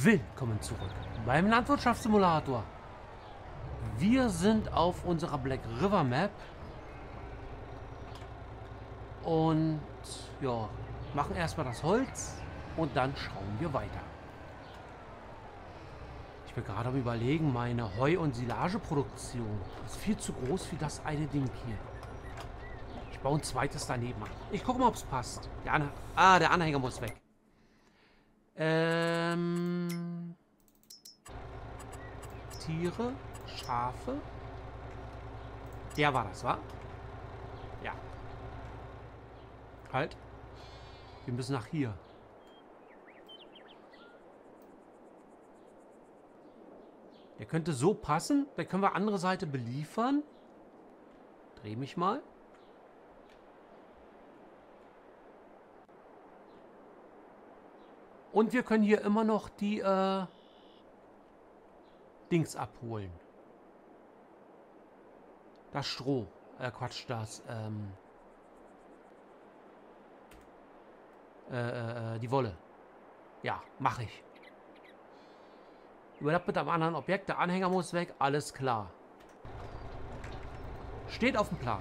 Willkommen zurück beim Landwirtschaftssimulator. Wir sind auf unserer Black River Map und ja, machen erstmal das Holz und dann schauen wir weiter. Ich bin gerade am Überlegen, meine Heu- und Silageproduktion ist viel zu groß für das eine Ding hier. Ich baue ein zweites daneben an. Ich gucke mal, ob es passt. Der Anhänger muss weg. Tiere, Schafe. Der war das, wa? Ja. Halt. Wir müssen nach hier. Der könnte so passen. Da können wir andere Seite beliefern. Dreh mich mal. Und wir können hier immer noch die Dings abholen. Das Stroh. Quatsch, die Wolle. Ja, mache ich. Überlappt mit einem anderen Objekt. Der Anhänger muss weg. Alles klar. Steht auf dem Plan.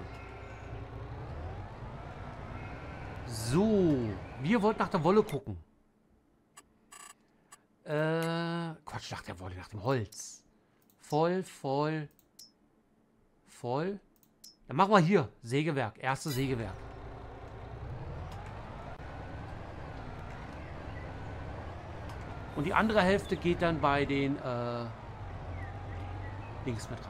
So. Wir wollten nach der Wolle gucken. Quatsch, nach der Wolle, nach dem Holz. Voll. Dann machen wir hier. Sägewerk. Erstes Sägewerk. Und die andere Hälfte geht dann bei den Dings mit rein.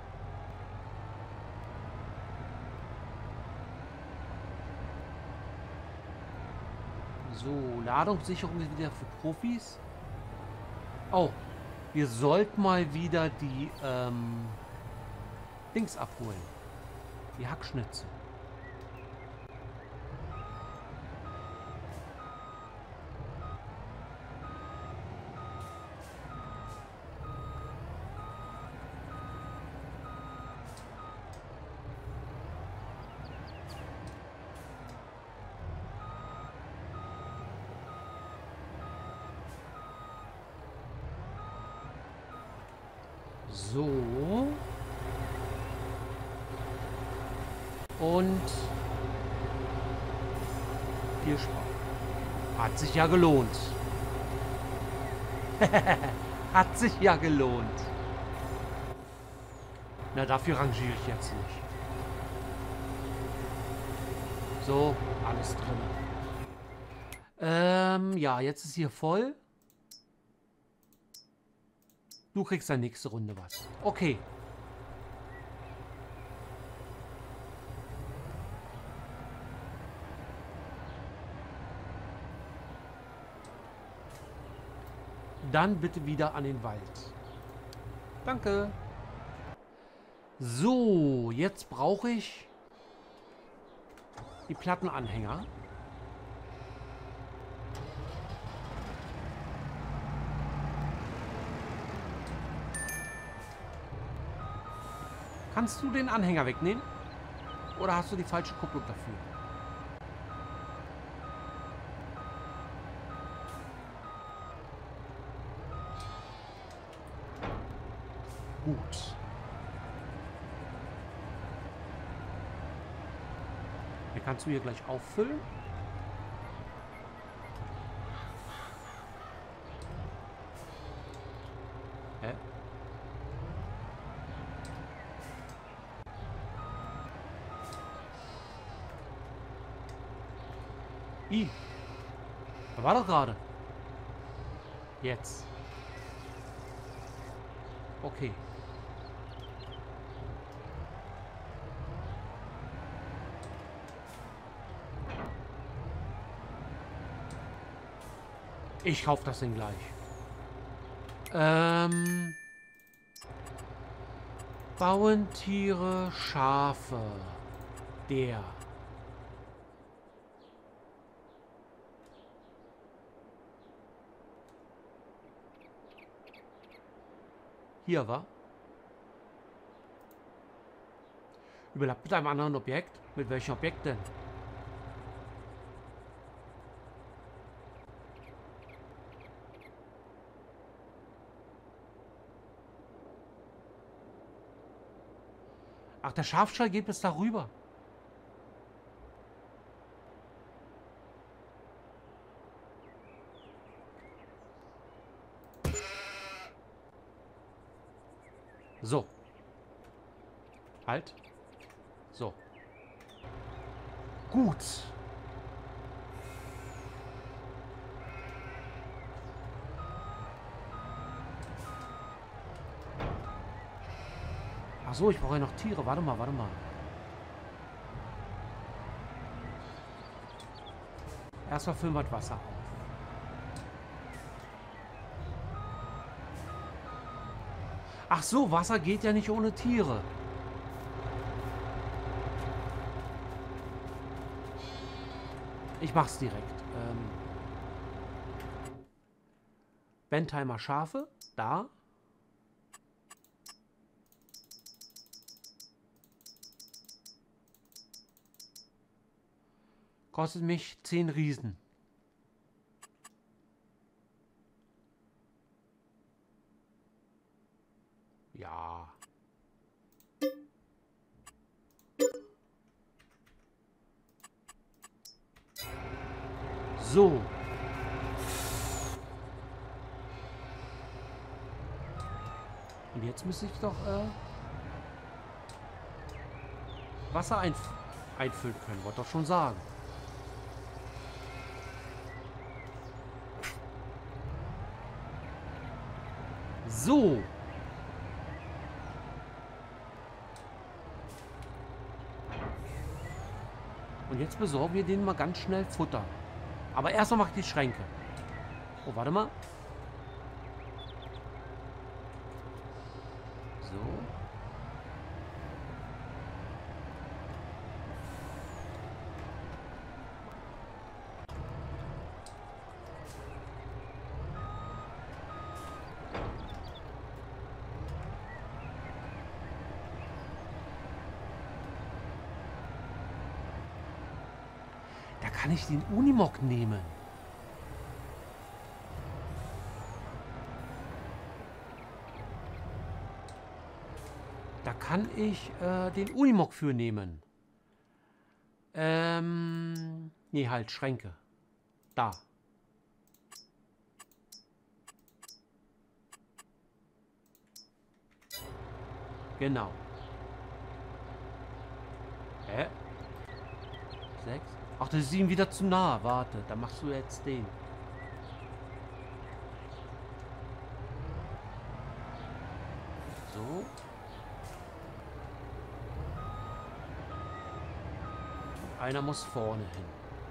So, Ladungssicherung ist wieder für Profis. Oh, wir sollten mal wieder die Dings abholen. Die Hackschnitze. So. Und viel Spaß. Hat sich ja gelohnt. Hat sich ja gelohnt. Na, dafür rangiere ich jetzt nicht. So, alles drin. Ja, jetzt ist hier voll. Du kriegst dann nächste Runde was. Okay. Dann bitte wieder an den Wald. Danke. So, jetzt brauche ich die Plattenanhänger. Kannst du den Anhänger wegnehmen? Oder hast du die falsche Kupplung dafür? Gut. Den kannst du hier gleich auffüllen. Hä? Da war doch gerade. Jetzt. Okay. Ich kaufe das Ding gleich. Bauen, Tiere, Schafe. Der. Hier war. Überlappt mit einem anderen Objekt. Mit welchem Objekt denn? Ach, der Schafstall geht bis darüber. So. Halt. So. Gut. Ach so, ich brauche ja noch Tiere. Warte mal, warte mal. Erstmal füllen wir das Wasser auf. Ach so, Wasser geht ja nicht ohne Tiere. Ich mach's direkt. Bentheimer Schafe. Da. Kostet mich 10 Riesen. Ja. So. Und jetzt müsste ich doch Wasser einfüllen können. Wollte doch schon sagen. So. Und jetzt besorgen wir denen mal ganz schnell Futter. Aber erstmal mache ich die Schränke. Oh, warte mal. So. Da kann ich den Unimog nehmen. Da kann ich den Unimog für nehmen. Nee, halt, Schränke. Da. Genau. Hä? 6? Ach, das ist ihm wieder zu nah. Warte, dann machst du jetzt den. So. Einer muss vorne hin.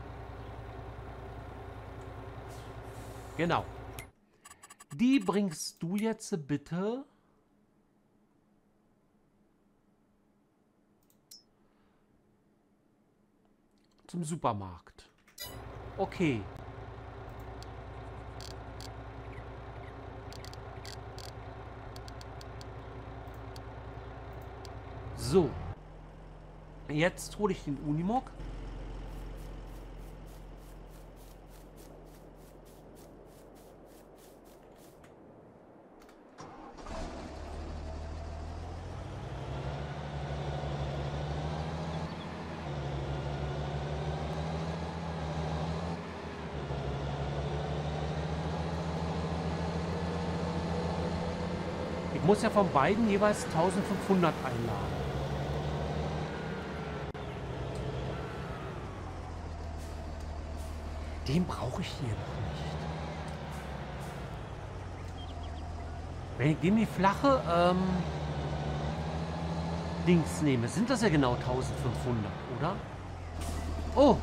Genau. Die bringst du jetzt bitte zum Supermarkt. Okay. So. Jetzt hole ich den Unimog. Ich muss ja von beiden jeweils 1500 einladen. Den brauche ich hier noch nicht. Wenn ich den die flache Dings nehme, sind das ja genau 1500, oder? Oh!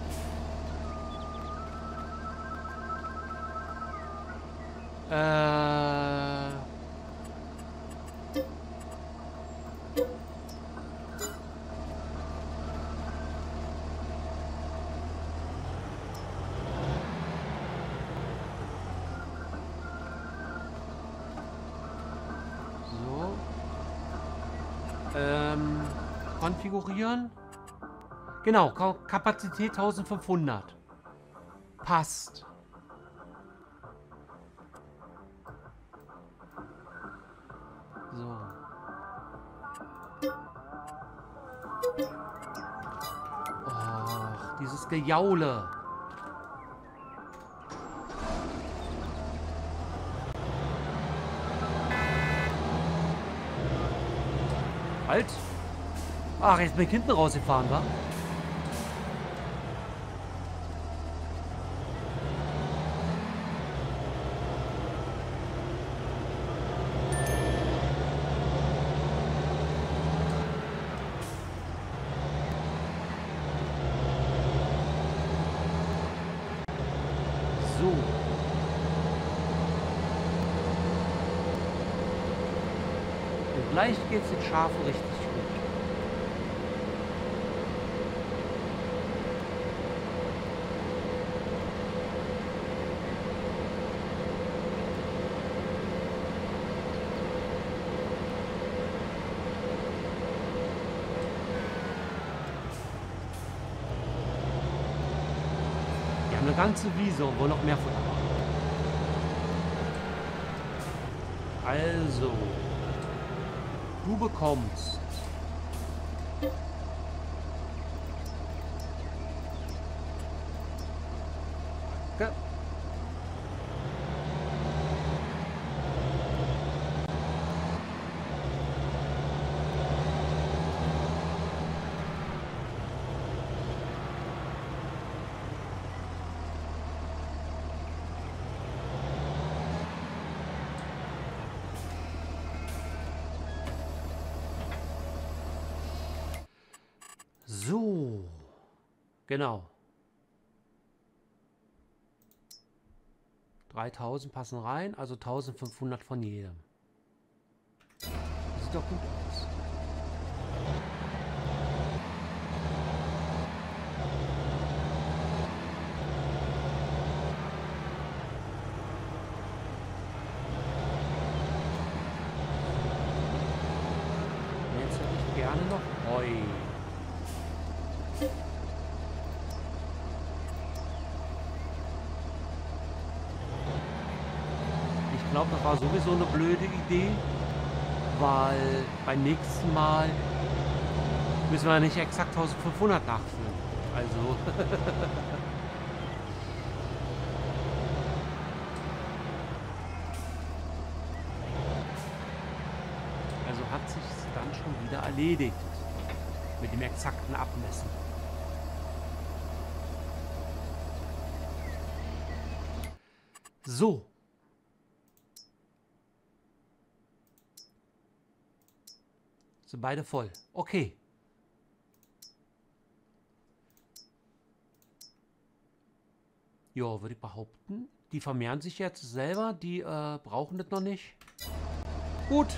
Konfigurieren. Genau, Kapazität 1500. Passt. So. das Gejaule. Halt. Ach, jetzt bin ich hinten rausgefahren, wa? So. Und gleich geht's den Schafen richtig gut. Eine ganze Wiese und wollen noch mehr Futter haben. Also, du bekommst Danke. So, genau. 3000 passen rein, also 1500 von jedem. Sieht doch gut aus. Jetzt hätte ich gerne noch Heu. Ich glaube, das war sowieso eine blöde Idee, weil beim nächsten Mal müssen wir nicht exakt 1500 nachfüllen. Also hat sich dann schon wieder erledigt mit dem exakten Abmessen. So. Sind beide voll. Okay. Ja, würde ich behaupten. Die vermehren sich jetzt selber. Die brauchen das noch nicht. Gut.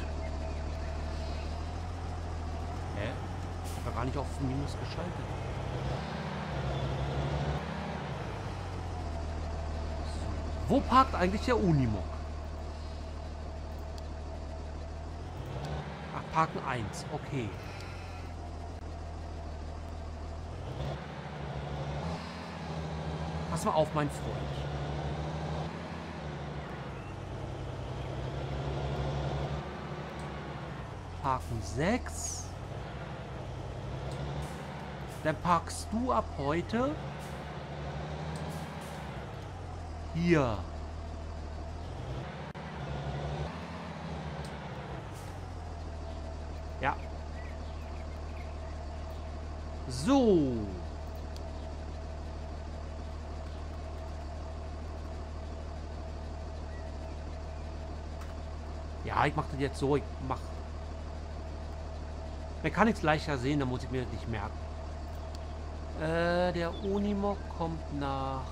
Hä? Ich habe ja gar nicht auf Minus geschaltet. So. Wo parkt eigentlich der Unimog? Parken 1, okay. Pass mal auf, mein Freund. Parken 6. Dann parkst du ab heute hier. Ja. So. Ja, ich mache das jetzt so. Ich mache. Man kann nichts leichter sehen, da muss ich mir das nicht merken. Der Unimog kommt nach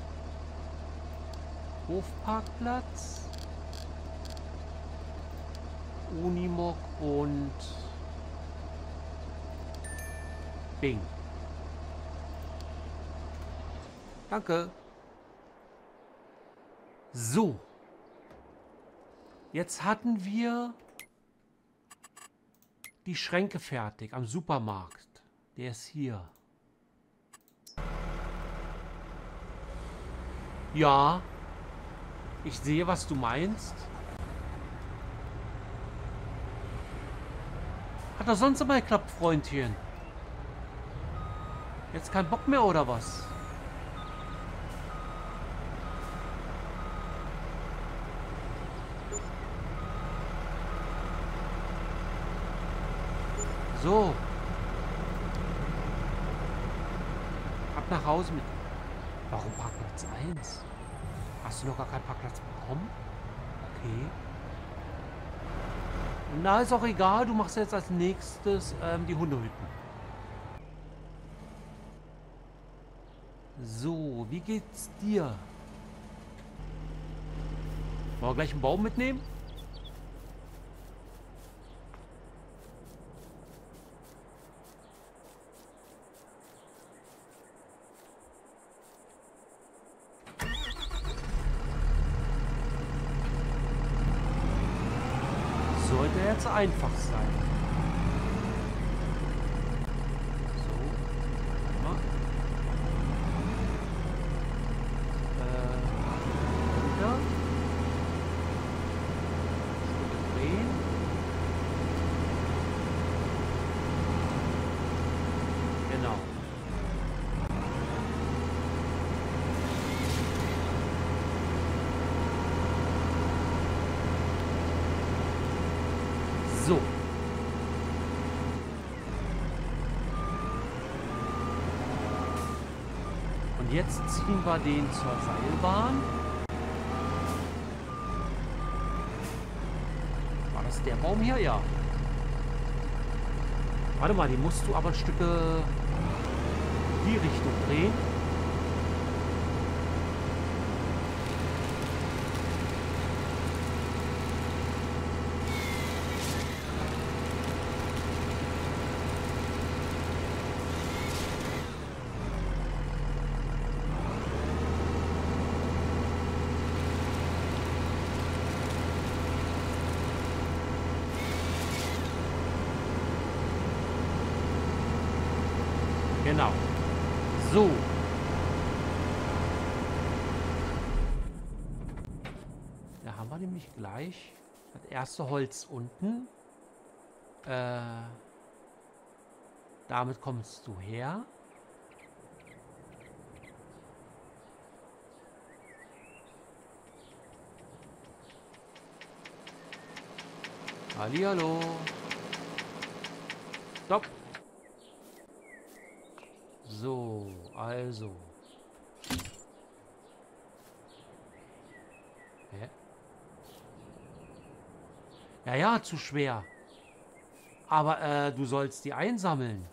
Hofparkplatz. Unimog und Bing. Danke. So. Jetzt hatten wir die Schränke fertig am Supermarkt. Der ist hier. Ja. Ich sehe, was du meinst. Hat doch sonst immer geklappt, Freundchen. Jetzt kein Bock mehr, oder was? So. Ab nach Hause mit. Warum Parkplatz 1? Hast du noch gar keinen Parkplatz bekommen? Okay. Na, ist auch egal. Du machst jetzt als nächstes die Hundehütten. So, wie geht's dir? Wollen wir gleich einen Baum mitnehmen? Sollte jetzt einfach sein. So. Mal. Wieder. Stücke drehen. Genau. So. Und jetzt ziehen wir den zur Seilbahn. War das der Baum hier? Ja. Warte mal, den musst du aber ein Stück die Richtung drehen. Genau. So. Da haben wir nämlich gleich das erste Holz unten. Damit kommst du her. Hallihallo. Stopp. So, also. Hä? Ja, ja, zu schwer. Aber du sollst die einsammeln.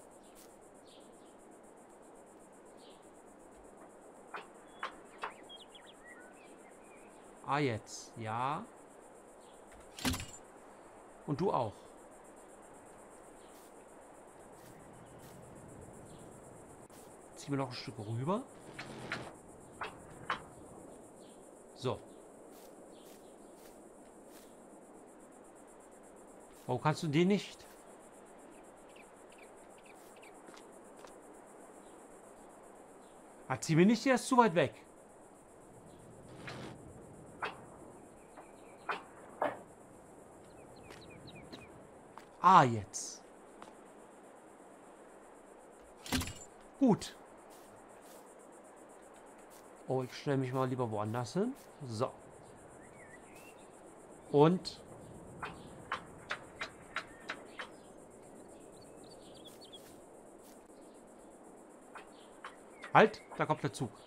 Ah, jetzt. Ja. Und du auch. Ziehen wir noch ein Stück rüber. So. Warum kannst du den nicht? Zieh mir nicht, der ist zu weit weg. Ah, jetzt. Gut. Oh, ich stelle mich mal lieber woanders hin. So. Und... Halt, da kommt der Zug.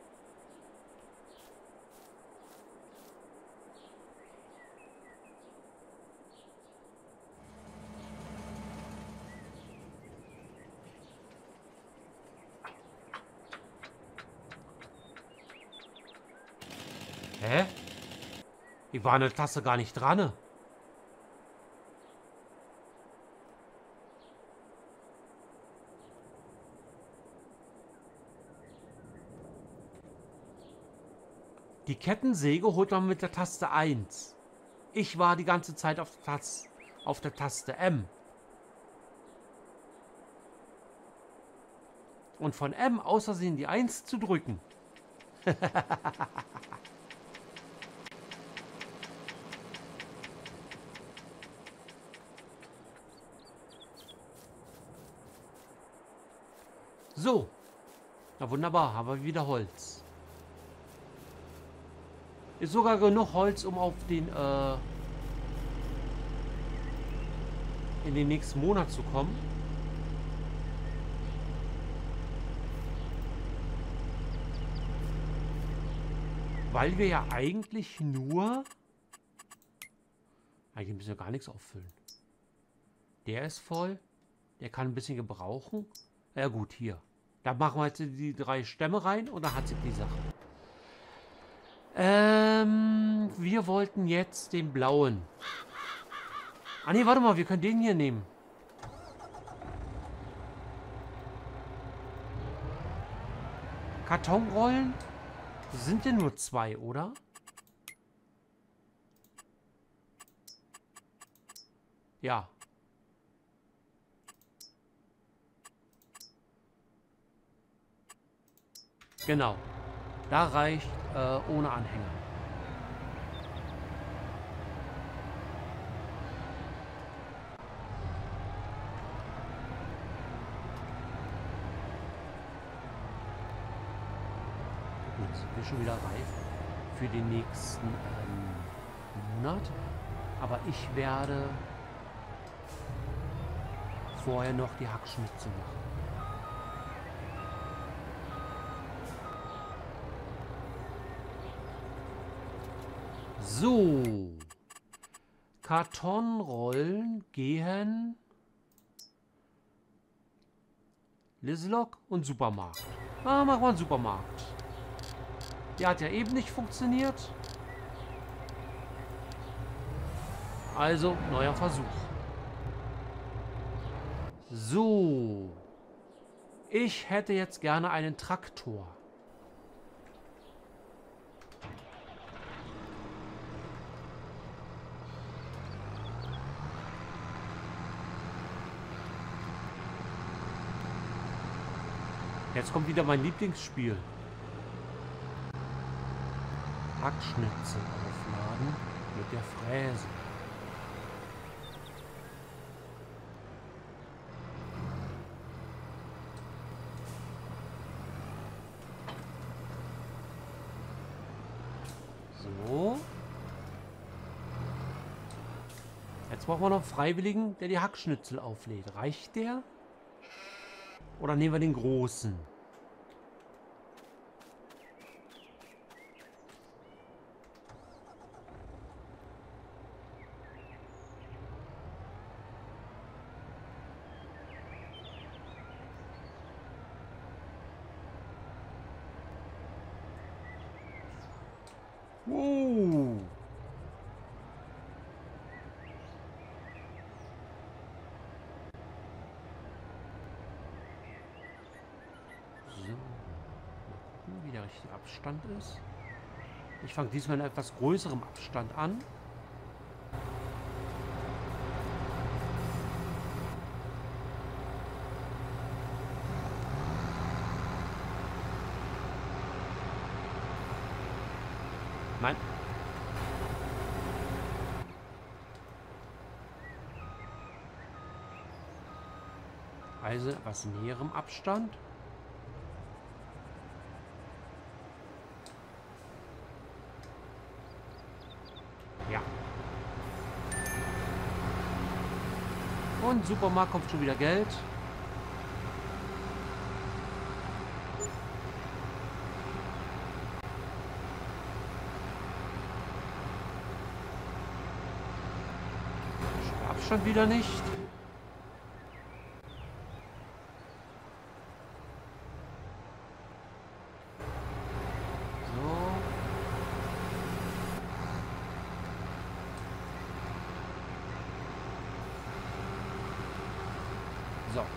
Hä? Ich war an der Tasse gar nicht dran. Die Kettensäge holt man mit der Taste 1. Ich war die ganze Zeit auf der Taste M. Und von M aus Versehen die 1 zu drücken. So. Na wunderbar, haben wir wieder Holz. Ist sogar genug Holz, um auf den in den nächsten Monat zu kommen. Weil wir ja eigentlich nur... Eigentlich müssen wir gar nichts auffüllen. Der ist voll. Der kann ein bisschen gebrauchen. Ja gut, hier. Da machen wir jetzt die 3 Stämme rein und dann hat sich die Sache. Wir wollten jetzt den blauen. Ah ne, warte mal, wir können den hier nehmen. Kartonrollen sind ja nur 2, oder? Ja. Genau. Da reicht ohne Anhänger. Gut, sind wir schon wieder reif für den nächsten Monat. Aber ich werde vorher noch die Hackschnitzel machen. So. Kartonrollen gehen Lislok und Supermarkt. Ah, machen wir einen Supermarkt. Der hat ja eben nicht funktioniert. Also, neuer Versuch. So. Ich hätte jetzt gerne einen Traktor. Jetzt kommt wieder mein Lieblingsspiel. Hackschnitzel aufladen mit der Fräse. So. Jetzt brauchen wir noch einen Freiwilligen, der die Hackschnitzel auflädt. Reicht der? Oder nehmen wir den großen? Wow. So. Mal gucken, wie der richtige Abstand ist. Ich fange diesmal in etwas größerem Abstand an. Nein. Also etwas näherem Abstand. Ja. Und Supermarkt kommt schon wieder Geld. Abstand wieder nicht. So. So.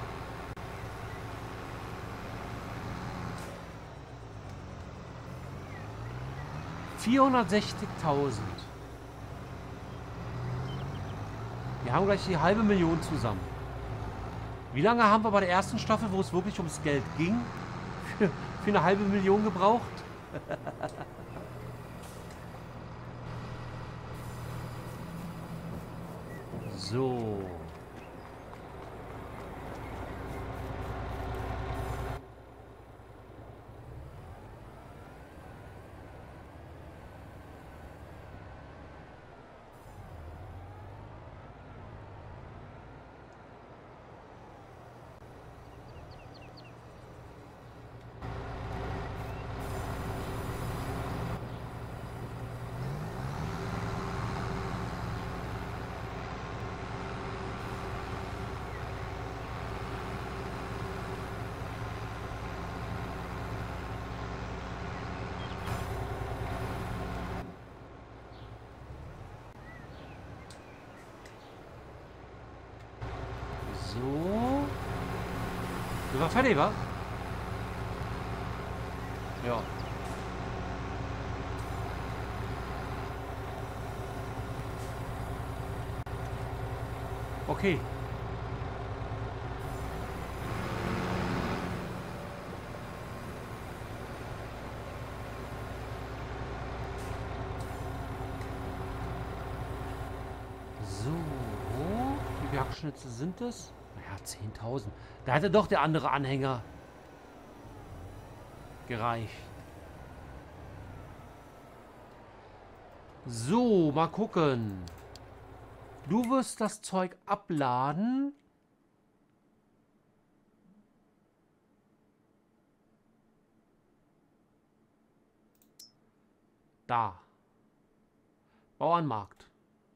460.000. Wir haben gleich die 500.000 zusammen. Wie lange haben wir bei der ersten Staffel, wo es wirklich ums Geld ging, für eine 500.000 gebraucht? So. So. Du war fertig, wa? Ja. Okay. So. Wie viele Hackschnitze sind es? Naja, 10.000. Da hätte doch der andere Anhänger gereicht. So, mal gucken. Du wirst das Zeug abladen. Da. Bauernmarkt.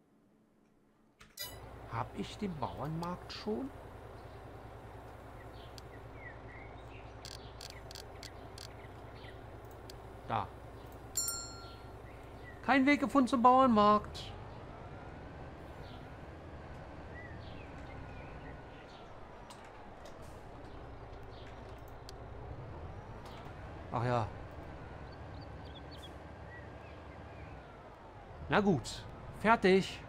Habe ich den Bauernmarkt schon? Da. Kein Weg gefunden zum Bauernmarkt. Ach ja. Na gut. Fertig.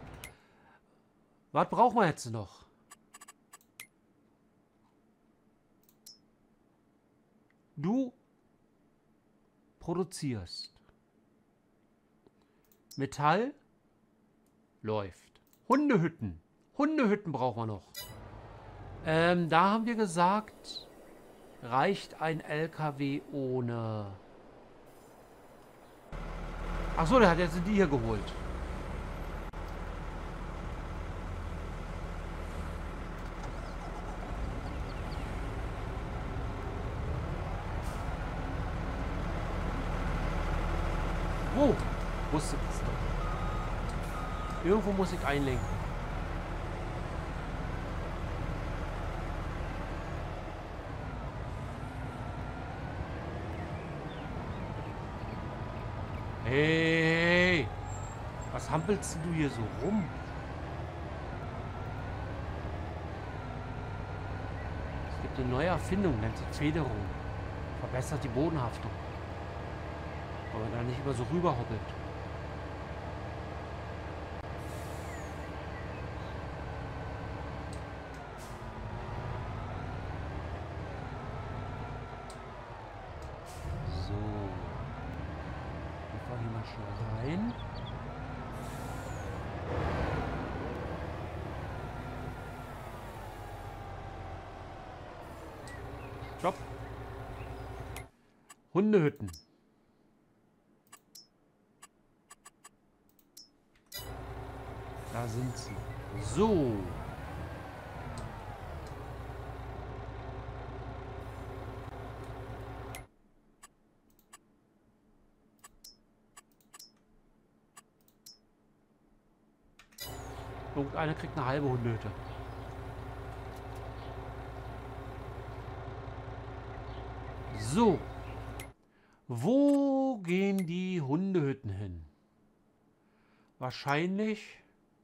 Was brauchen wir jetzt noch? Du produzierst. Metall läuft. Hundehütten. Hundehütten brauchen wir noch. Da haben wir gesagt, reicht ein LKW ohne. Achso, der hat jetzt die hier geholt. Wo? Wusste das doch. Irgendwo muss ich einlenken. Hey, was hampelst du hier so rum? Es gibt eine neue Erfindung, nennt sich Federung. Verbessert die Bodenhaftung. Aber da nicht immer so rüberhoppelt. So. Wir fahren hier mal schnell rein. Stopp. Hundehütten. Da sind sie. So. Irgendeiner kriegt eine halbe Hundehütte. So. Wo gehen die Hundehütten hin? Wahrscheinlich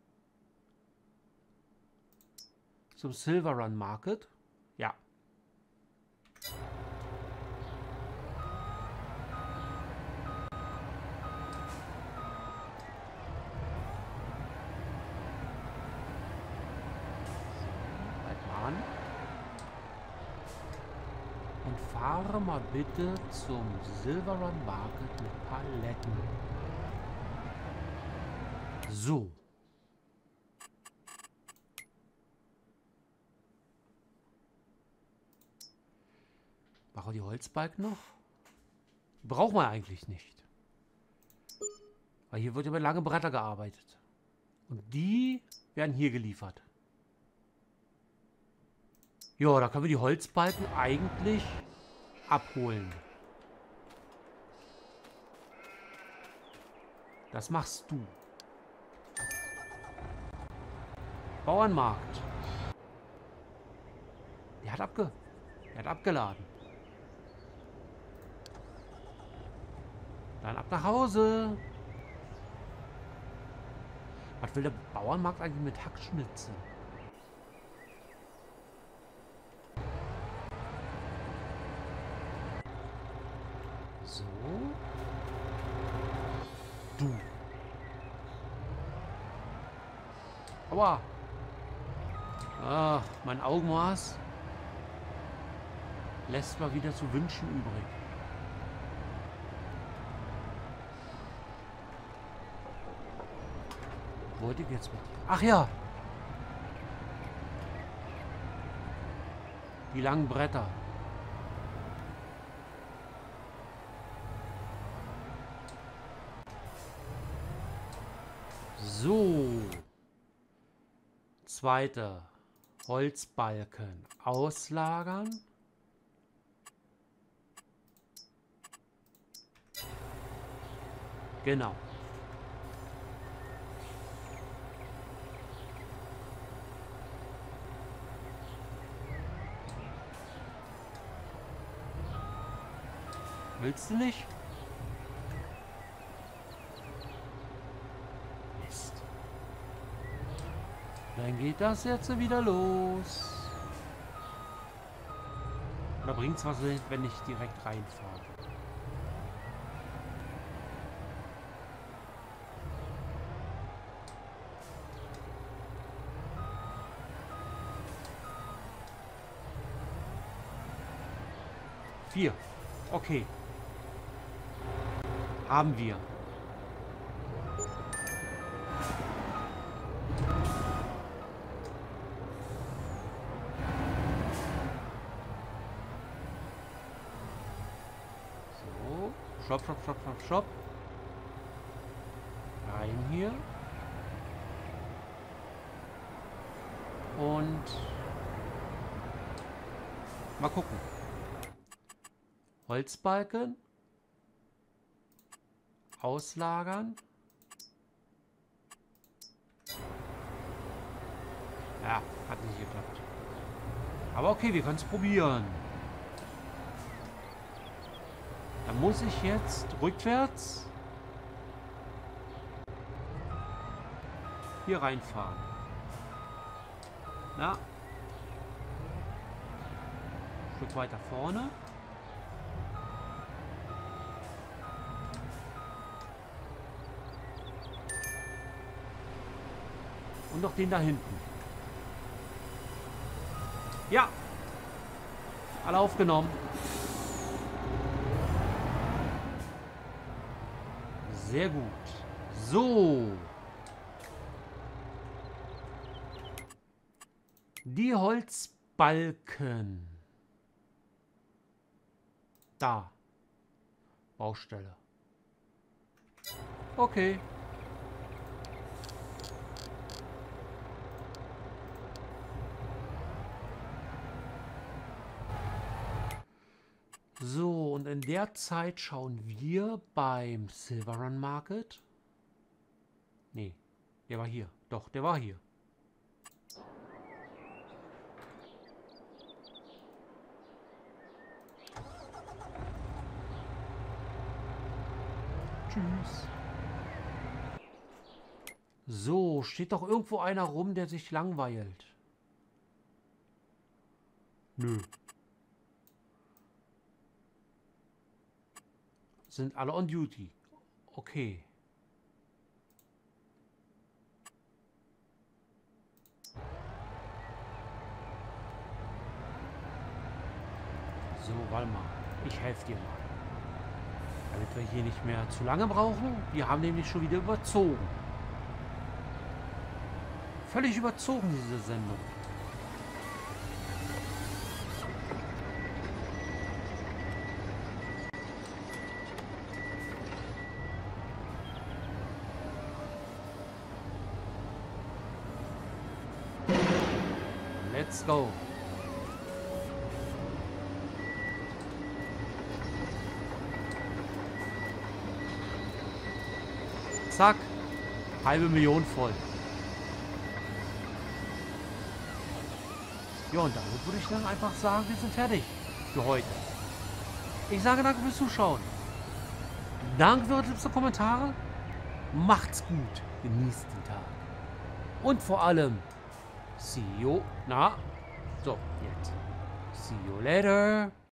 zum Silver Run Market. Ja. Halt mal an. Und fahre mal bitte zum Silver Run Market mit Paletten. So. Machen wir die Holzbalken noch? Braucht man eigentlich nicht. Weil hier wird über lange Bretter gearbeitet. Und die werden hier geliefert. Ja, da können wir die Holzbalken eigentlich abholen. Das machst du. Bauernmarkt. Der hat abgeladen. Dann ab nach Hause. Was will der Bauernmarkt eigentlich mit Hackschnitzen? Aua. Ah, mein Augenmaß lässt mal wieder zu wünschen übrig. Wollte ich jetzt mit? Ach ja. Die langen Bretter. So. Zweiter Holzbalken auslagern. Genau. Willst du nicht? Mist. Dann geht das jetzt wieder los. Oder bringt's was, wenn ich direkt reinfahre? Vier. Okay. Haben wir. So. Shop, shop, shop, shop, shop. Rein hier. Und mal gucken. Holzbalken. Auslagern. Ja, hat nicht geklappt. Aber okay, wir können es probieren. Dann muss ich jetzt rückwärts hier reinfahren. Na? Ein Stück weiter vorne. Und noch den da hinten. Ja. Alle aufgenommen. Sehr gut. So. Die Holzbalken. Da. Baustelle. Okay. So, und in der Zeit schauen wir beim Silver Run Market. Nee, der war hier. Doch, der war hier. Tschüss. So, steht doch irgendwo einer rum, der sich langweilt. Nö. Sind alle on duty. Okay. So, warte mal. Ich helfe dir mal. Damit wir hier nicht mehr zu lange brauchen. Wir haben nämlich schon wieder überzogen. Völlig überzogen, diese Sendung. Let's go. Zack. Halbe Million voll. Ja, und damit würde ich dann einfach sagen, wir sind fertig für heute. Ich sage danke fürs Zuschauen. Danke für eure Tipps und Kommentare. Macht's gut. Genießt den Tag. Und vor allem, see you. Na, so, jetzt. See you later.